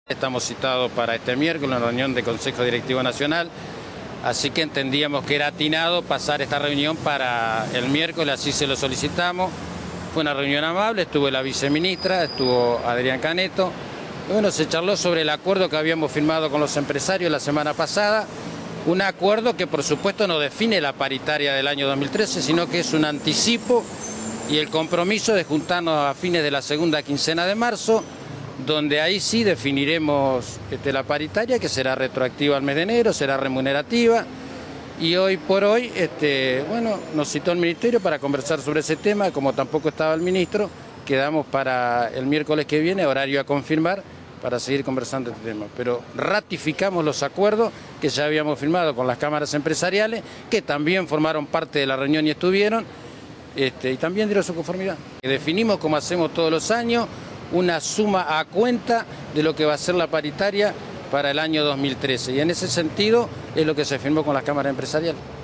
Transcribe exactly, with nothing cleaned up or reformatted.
Estamos citados para este miércoles en la reunión del Consejo Directivo Nacional, así que entendíamos que era atinado pasar esta reunión para el miércoles, así se lo solicitamos. Fue una reunión amable, estuvo la viceministra, estuvo Adrián Caneto. Y bueno, se charló sobre el acuerdo que habíamos firmado con los empresarios la semana pasada, un acuerdo que por supuesto no define la paritaria del año dos mil trece, sino que es un anticipo y el compromiso de juntarnos a fines de la segunda quincena de marzo, donde ahí sí definiremos este, la paritaria, que será retroactiva al mes de enero, será remunerativa. Y hoy por hoy, este, bueno, nos citó el Ministerio para conversar sobre ese tema. Como tampoco estaba el ministro, quedamos para el miércoles que viene, horario a confirmar, para seguir conversando este tema. Pero ratificamos los acuerdos que ya habíamos firmado con las cámaras empresariales, que también formaron parte de la reunión y estuvieron, este, y también dieron su conformidad. Definimos, como hacemos todos los años, una suma a cuenta de lo que va a ser la paritaria para el año dos mil trece. Y en ese sentido es lo que se firmó con las cámaras empresariales.